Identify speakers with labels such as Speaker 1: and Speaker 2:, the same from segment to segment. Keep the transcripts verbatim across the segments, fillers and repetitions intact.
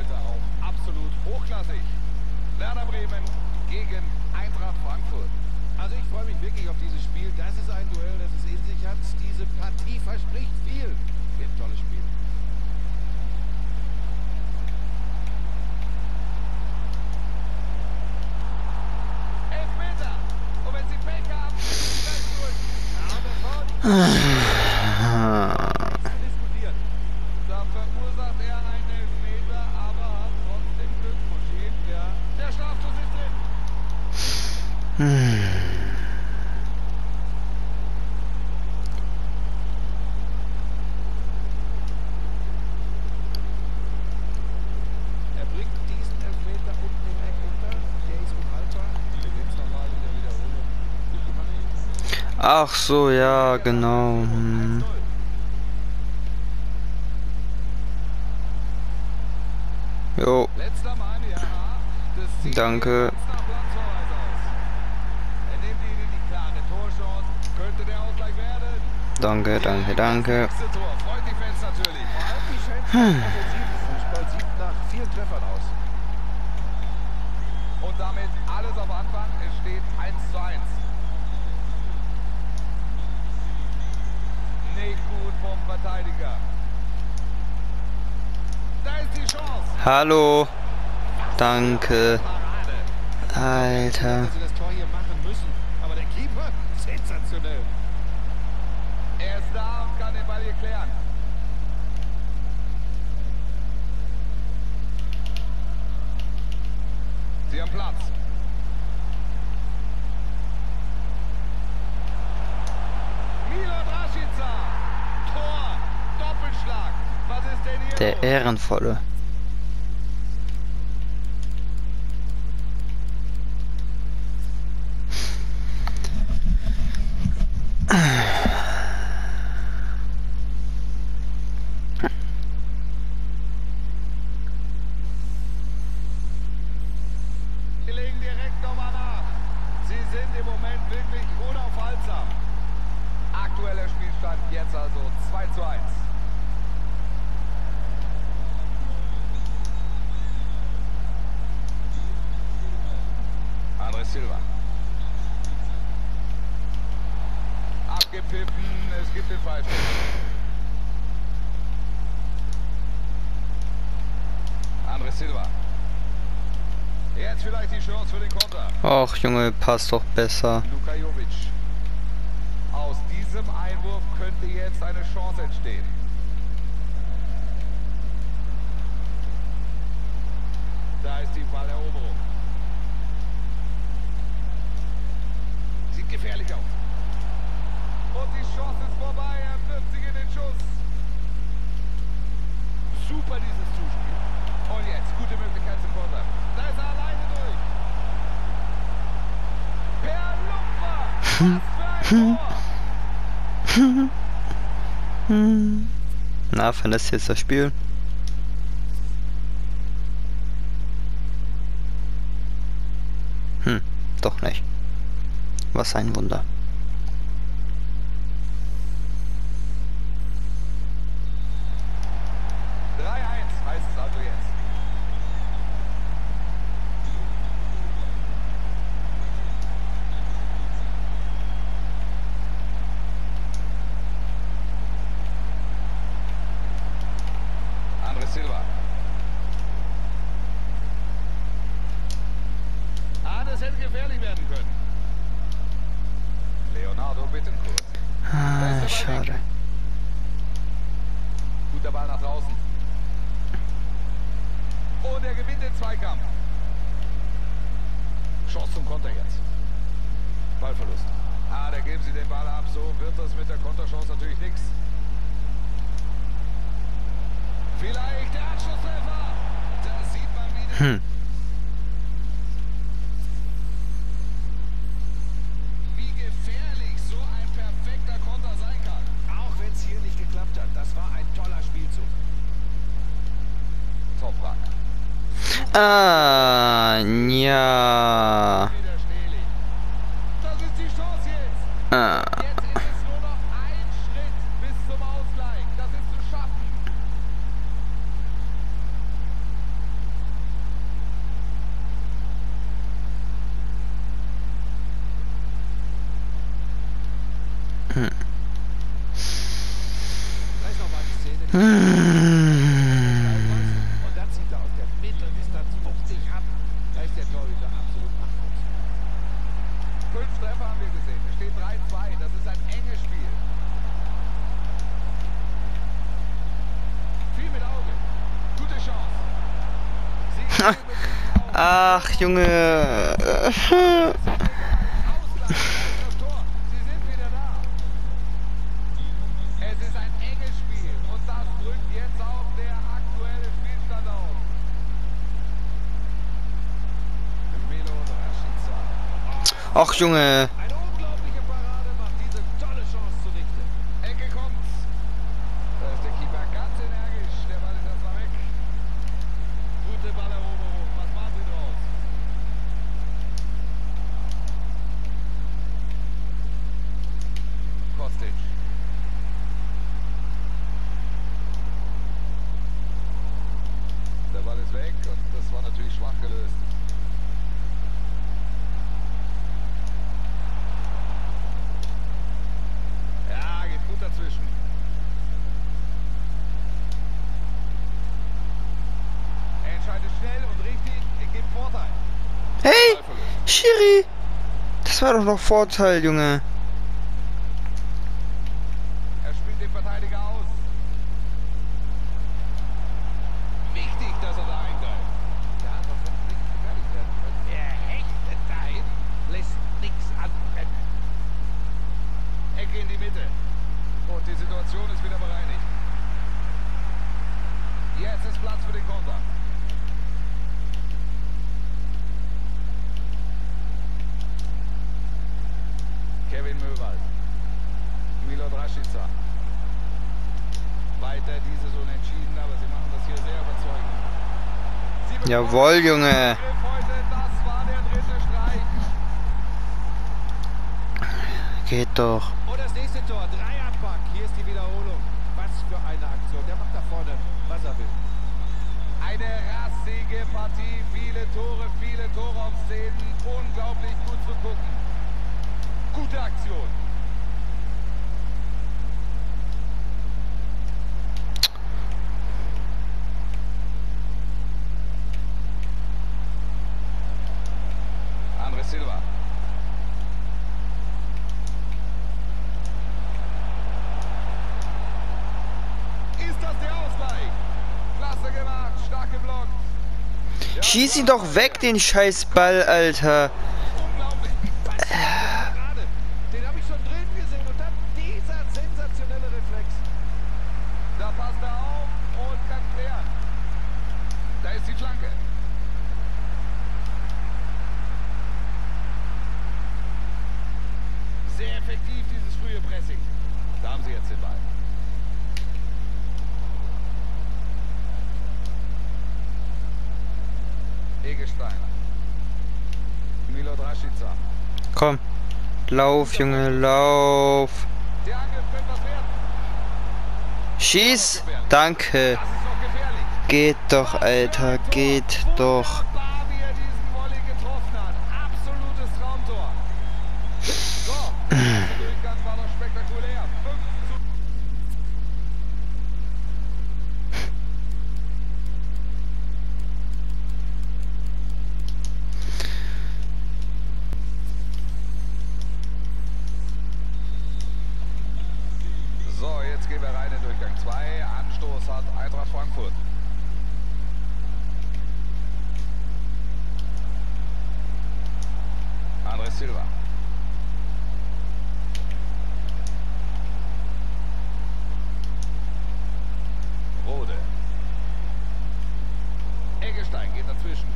Speaker 1: heute auch absolut hochklassig. Werder Bremen gegen Eintracht Frankfurt.
Speaker 2: Also ich freue mich wirklich auf dieses Spiel. Das ist ein Duell, das es in sich hat. Diese Partie verspricht viel. Wird ein tolles Spiel.
Speaker 1: Elfmeter. Und wenn Sie Pech haben, ist es gleich zurück. Ja, bevor die diskutieren. Da verursacht er einen Elfmeter, aber hat trotzdem Glück. Moschin, ja. Der Strafstoß ist drin.
Speaker 3: Hm.
Speaker 2: Er bringt diesen Elfmeter unten im Eck unter. Der ist unhaltbar. Wir sehen es nochmal in der Wiederholung. Gut gemacht.
Speaker 3: Ach so, ja, genau. Hm. Jo,
Speaker 1: Letzter Mann, ja. Das sieht
Speaker 3: danke.
Speaker 1: ganz nach Platzverweis aus. Er nimmt ihn in die klare Torchance. Könnte der Ausgleich werden.
Speaker 3: Danke, danke, danke.
Speaker 1: Das nächste Tor. Freut die Fans natürlich.
Speaker 2: Vor allem die Fans vom offensiven Fußball sieht nach vielen Treffern aus.
Speaker 1: Und damit alles auf Anfang. Es steht eins zu eins. Nicht gut vom Verteidiger. Da ist die Chance.
Speaker 3: Hallo. Danke.
Speaker 1: Parade.
Speaker 3: Alter.
Speaker 2: Dass sie das Tor hier machen müssen. Aber der Keeper, sensationell.
Speaker 1: Er ist da und kann den Ball hier klären. Sie haben Platz. Milot Rashica. Tor. Doppelschlag. Was ist denn hier
Speaker 3: Der
Speaker 1: los?
Speaker 3: Ehrenvolle.
Speaker 1: Wir legen direkt nochmal nach. Sie sind im Moment wirklich unaufhaltsam. Aktueller Spielstand jetzt also zwei zu eins. André Silva. Abgepfiffen, es gibt den Freistoß. André Silva. Jetzt vielleicht die Chance für den Konter.
Speaker 3: Och, Junge, passt doch besser.
Speaker 1: Luka Jovic. Aus diesem Einwurf könnte jetzt eine Chance entstehen. Da ist die Balleroberung. Sieht gefährlich aus. Und die Chance ist vorbei. Er wirft sich in den Schuss. Super dieses Zuspiel. Und jetzt gute Möglichkeit zum Konter. Da ist er alleine durch. Per Lupfer. Was für ein Tor.
Speaker 3: Na, verlässt jetzt das Spiel. Hm, doch nicht. Was ein Wunder.
Speaker 1: drei eins heißt es also jetzt. André Silva. Ah, das hätte gefährlich werden können. Leonardo Bittencourt.
Speaker 3: Ah, schade.
Speaker 1: Guter Ball nach draußen. Und er gewinnt den Zweikampf. Chance zum Konter jetzt. Ballverlust. Ah, da geben sie den Ball ab. So wird das mit der Konterchance natürlich nichts. Vielleicht der Anschlusstreffer. Da sieht man wieder.
Speaker 3: Hm.
Speaker 1: Wie gefährlich so ein perfekter Konter sein kann.
Speaker 2: Auch wenn es hier nicht geklappt hat. Das war ein toller Spielzug.
Speaker 1: Toprak.
Speaker 3: Ah, ja.
Speaker 1: Wieder Stehli. Das ist die Chance jetzt.
Speaker 3: Ah.
Speaker 1: Jetzt ist es nur noch ein Schritt bis zum Ausgleich. Das ist zu schaffen.
Speaker 3: Ach, Junge.
Speaker 1: Ausgleich, das Tor. Sie sind wieder da. Es ist ein enges Spiel und das drückt jetzt auch der aktuelle Spielstand aus. Milo Rashica.
Speaker 3: Ach, Junge.
Speaker 2: Eine unglaubliche Parade macht diese tolle Chance zunichte.
Speaker 1: Ecke kommt's. Da ist der Keeper ganz energisch. Der Ball ist erstmal weg. Gute Balleroberung. Was machen Sie draus? Kostic. Der Ball ist weg und das war natürlich schwach gelöst. Ja, geht gut dazwischen. Er entscheidet schnell und richtig, er gibt Vorteil.
Speaker 3: Hey,
Speaker 1: Ballverlust.
Speaker 3: Schiri. Das war doch noch Vorteil, Junge.
Speaker 1: Er spielt den Verteidiger aus. Wichtig, dass er da eingreift.
Speaker 2: Ja, sonst wird es nicht gefährlich werden können.
Speaker 1: Er hechtet dahin, lässt nichts anbrennen. Ecke in die Mitte. Und die Situation ist wieder bereinigt. Jetzt ist Platz für den Konter. Kevin Möwald. Milot Rashica. Weiter dieses Unentschieden, aber sie machen das hier sehr überzeugend. Sie bekommen
Speaker 3: Jawohl,
Speaker 1: den
Speaker 3: Junge.
Speaker 1: Angriff heute. Das war der dritte Streich.
Speaker 3: Geht doch.
Speaker 2: Und das nächste Tor, Dreierpack. Hier ist die Wiederholung. Was für eine Aktion. Der macht da vorne, was er will.
Speaker 1: Eine rassige Partie, viele Tore, viele Torraumszenen, unglaublich gut zu gucken. Gute Aktion. André Silva. Ist das der Ausgleich? Klasse gemacht, stark geblockt. Ja,
Speaker 3: Schieß ihn doch weg, den scheiß Ball, Alter.
Speaker 1: unglaublich.
Speaker 2: Gerade, den habe ich schon drin gesehen. Und dann dieser sensationelle Reflex.
Speaker 1: Da passt er auf und kann klären. Da ist die Flanke. Sehr effektiv dieses frühe Pressing. Da haben sie jetzt den Ball. Egestein. Milot Rashica.
Speaker 3: Komm. Lauf, Junge, lauf.
Speaker 1: Der Angriff könnte was werden.
Speaker 3: Schieß. Danke.
Speaker 1: Das ist noch gefährlich.
Speaker 3: Geht doch, Alter. Geht doch.
Speaker 1: Wunderbar, wie er diesen Volley getroffen hat. Absolutes Traumtor. So, der erste Durchgang war noch spektakulär. fünf zu So, jetzt gehen wir rein in Durchgang zwei. Anstoß hat Eintracht Frankfurt. André Silva. Rode. Eggestein geht dazwischen.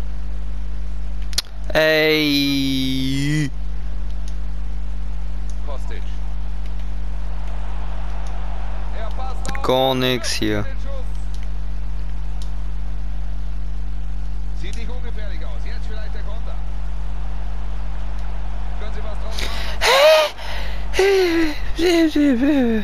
Speaker 3: Ey.
Speaker 1: Kostic. Er passt auf.
Speaker 3: Gar nix hier.
Speaker 1: Den Schuss. Sieht nicht ungefährlich aus. Jetzt vielleicht der Konter. Können Sie was draus machen?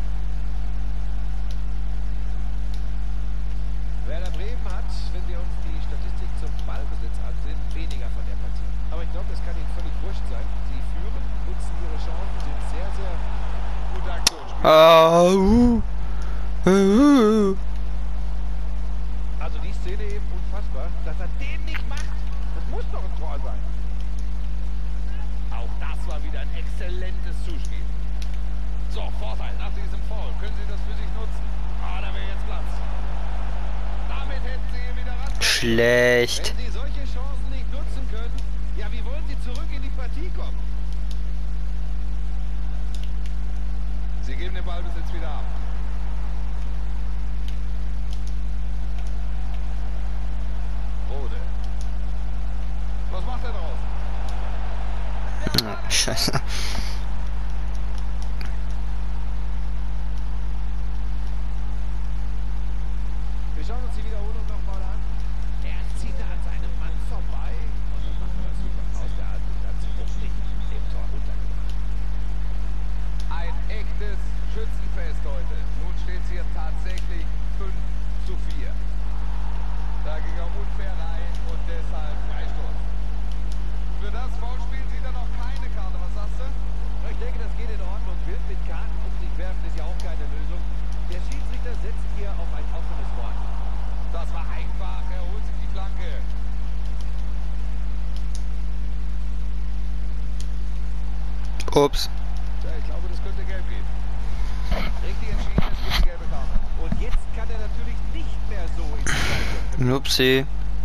Speaker 2: Werder Bremen hat, wenn wir uns die Statistik zum Ballbesitz ansehen, weniger von der Partie. Aber ich glaube, das kann Ihnen völlig wurscht sein. Sie führen, nutzen ihre Chancen, sind sehr, sehr
Speaker 1: Gute Aktion. Spiel.
Speaker 3: Au. Uh.
Speaker 2: Also die Szene eben unfassbar, dass er den nicht macht. Das muss doch ein Tor sein.
Speaker 1: Auch das war wieder ein exzellentes Zuspiel. So, Vorteil nach diesem Foul. Können Sie das für sich nutzen? Ah, da wäre jetzt Platz. Damit hätten Sie hier wieder ran.
Speaker 3: Schlecht.
Speaker 2: Wenn Sie solche
Speaker 1: geben den Ballbesitz wieder ab. Rode. Was macht er draus?
Speaker 3: Ah, scheiße.
Speaker 2: Wir schauen uns die Wiederholung nochmal an. Er zieht da an seinem Mann vorbei. Und dann macht er das super. Aus der Hand und ganz fruchtig im Tor runtergebracht.
Speaker 1: Ein echtes Schützenfest heute. Nun steht es hier tatsächlich fünf zu vier. Da ging er unfair rein und deshalb Freistoß. Für das Foulspiel sieht er noch keine Karte. Was sagst du?
Speaker 2: Ich denke, das geht in Ordnung. Wild mit Karten um sich werfen ist ja auch keine Lösung. Der Schiedsrichter setzt hier auf ein offenes Wort.
Speaker 1: Das war einfach. Er holt sich die Flanke.
Speaker 3: Ups.
Speaker 1: Ja, ich glaube, das könnte gelb geben. Richtig entschieden, es gibt die gelbe Karte.
Speaker 2: Und jetzt kann er natürlich nicht mehr so in die Seite.
Speaker 3: Upsi.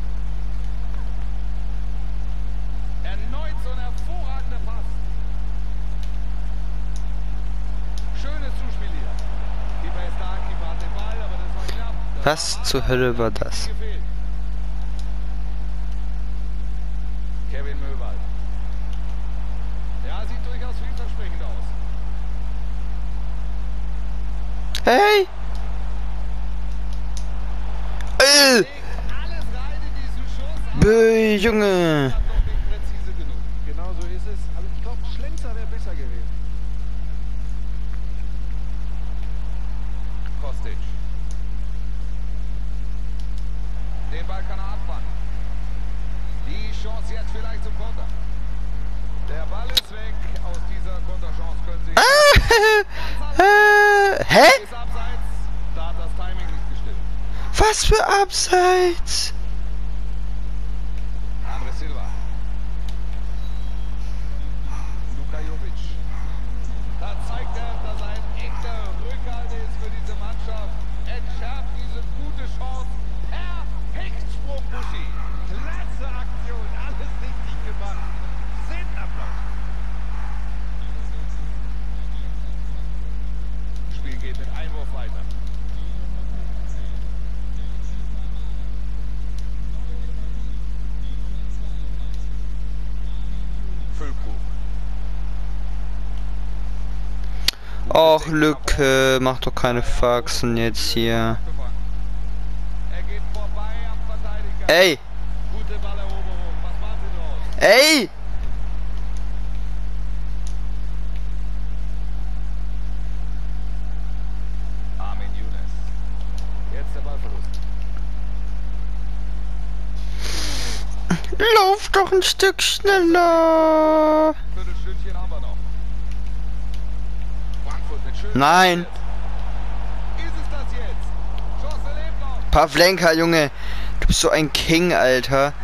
Speaker 1: Erneut so ein hervorragender Pass. Schönes Zuspiel hier. Keeper ist da, Keeper hat den Ball, aber das war knapp. Das
Speaker 3: Was
Speaker 1: war
Speaker 3: zur Hölle war das?
Speaker 1: gefehlt. Kevin Möwald. Ja, sieht durchaus vielversprechend aus.
Speaker 3: Hey! Äh,
Speaker 1: Legt alles rein in diesen Schuss.
Speaker 3: Bö, Junge!
Speaker 1: Hat noch nicht präzise genug.
Speaker 2: Genau so ist es. Aber ich glaube, Schlenzer wäre besser gewesen.
Speaker 1: Kostic. Den Ball kann er abfangen. Die Chance jetzt vielleicht zum Konter. Der Ball ist weg. Aus dieser Konterchance können sie...
Speaker 3: Äh, hä?
Speaker 1: Ist abseits. Da hat das Timing nicht gestimmt.
Speaker 3: Was für Abseits?
Speaker 1: André Silva. Luka Jovic. Da zeigt er, dass er ein echter Rückhalt ist für diese Mannschaft. Entschärft diese gute Chance. Perfekt Sprung, Buschi.
Speaker 2: Klasse Aktion. Alles richtig gemacht. Zehn Applaus.
Speaker 1: Spiel geht mit Einwurf weiter. Füllkrug.
Speaker 3: Och, Lücke, mach doch keine Faxen jetzt hier.
Speaker 1: Er geht vorbei am Verteidiger.
Speaker 3: Ey!
Speaker 1: Gute Balleroberung. Was machen Sie draus?
Speaker 3: Ey!
Speaker 1: Armin Younes. Jetzt der Ballverlust.
Speaker 3: Lauf doch ein Stück schneller!
Speaker 1: Viertelstündchen haben wir noch. Frankfurt mit schön.
Speaker 3: Nein!
Speaker 1: Ist es das jetzt? Chance lebt noch.
Speaker 3: Pavlenka, Junge! Du bist so ein King, Alter.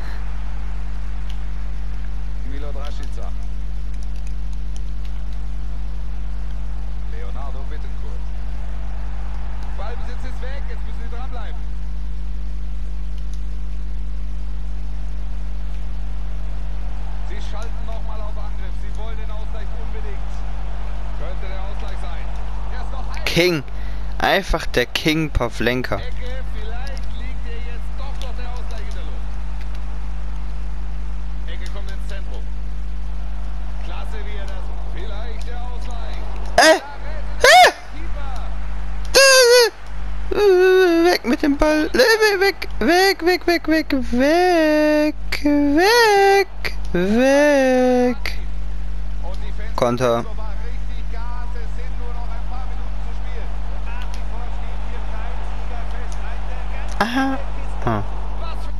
Speaker 1: Milot Rashica. Leonardo Bittencourt. Ballbesitz ist weg, jetzt müssen sie dranbleiben. Sie schalten nochmal auf Angriff. Sie wollen den Ausgleich unbedingt. Könnte der Ausgleich sein. Erst noch ein
Speaker 3: King. Einfach der King Pavlenka.
Speaker 1: Ecke. Vielleicht liegt hier jetzt doch noch der Ausgleich in der Luft. Ecke kommt ins Zentrum. Klasse, wie er das. Vielleicht der Ausgleich.
Speaker 3: Äh!
Speaker 1: Da rettet der Keeper.
Speaker 3: Weg mit dem Ball. Weg, weg, weg, weg, weg, weg, weg, weg.
Speaker 1: Und die Fans
Speaker 3: Konter.
Speaker 1: geben aber richtig Gas. Es sind nur noch ein paar Minuten zu spielen.
Speaker 2: Und nach wie vor steht hier kein Sieger fest. Ein der ganz
Speaker 3: Aha. Ah.
Speaker 1: Was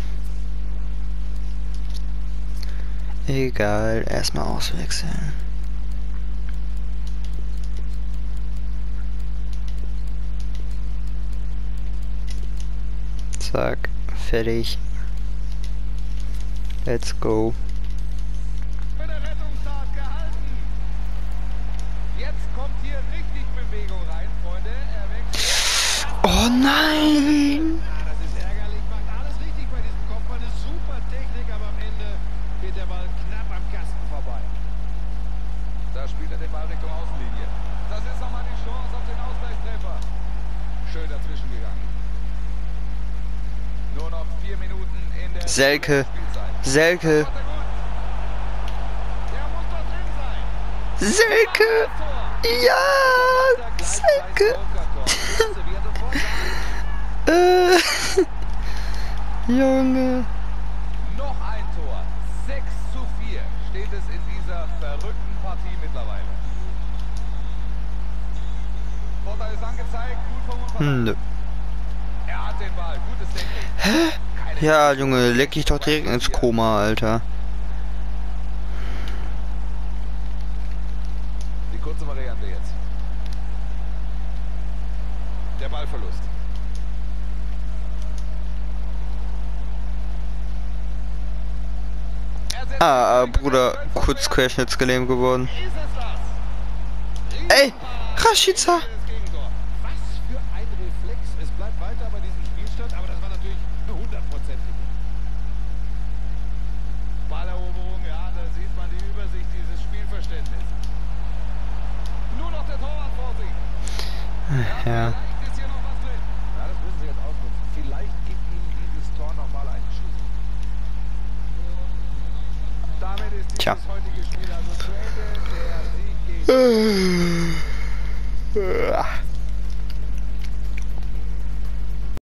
Speaker 1: für
Speaker 3: Egal, erstmal auswechseln. Zack, fertig. Let's go.
Speaker 1: Für eine Rettungstat gehalten. Jetzt kommt hier richtig Bewegung rein, Freunde. Er wechselt.
Speaker 3: Oh nein!
Speaker 2: Ja, das ist ärgerlich. Macht alles richtig bei diesem Kopfball. Eine super Technik, aber am Ende geht der Ball knapp am Kasten vorbei.
Speaker 1: Da spielt er den Ball Richtung Außenlinie. Das ist nochmal die Chance.
Speaker 3: Selke. Selke. Selke. Ja. Selke. äh. Junge.
Speaker 1: Noch ein Tor. sechs zu vier steht es in dieser verrückten Partie mittlerweile. Vorteil ist angezeigt. Gut vom Unfall.
Speaker 3: Hm, nö.
Speaker 1: Er hat den Ball. Gutes Denken.
Speaker 3: Hä? Ja, Junge, leck dich doch direkt ins Koma, Alter.
Speaker 1: Die kurze Variante jetzt. Der Ballverlust.
Speaker 3: Ah, Bruder, kurz querschnittsgelähmt geworden. Ey, Rashica!
Speaker 2: Was für ein Reflex. Es bleibt weiter bei diesem Spielstand, aber das war natürlich eine hundertprozentige.
Speaker 1: Balleroberung, ja, da sieht man die Übersicht, dieses Spielverständnis. Nur noch der Torwart vor sich.
Speaker 3: Ja.
Speaker 1: Vielleicht ist hier noch was drin.
Speaker 2: Ja, das müssen sie jetzt ausnutzen. Vielleicht gibt ihnen dieses Tor nochmal einen Schuss.
Speaker 1: Damit ist dieses
Speaker 3: Tja.
Speaker 1: heutige Spiel also zu Ende. Der Sieg gegen...